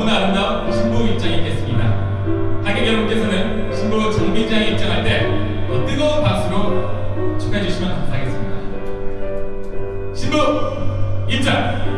너무나 아름다운 신부 입장이 있겠습니다. 하객 여러분께서는 신부 정비장에 입장할 때 뜨거운 박수로 축하해 주시면 감사하겠습니다. 신부 입장!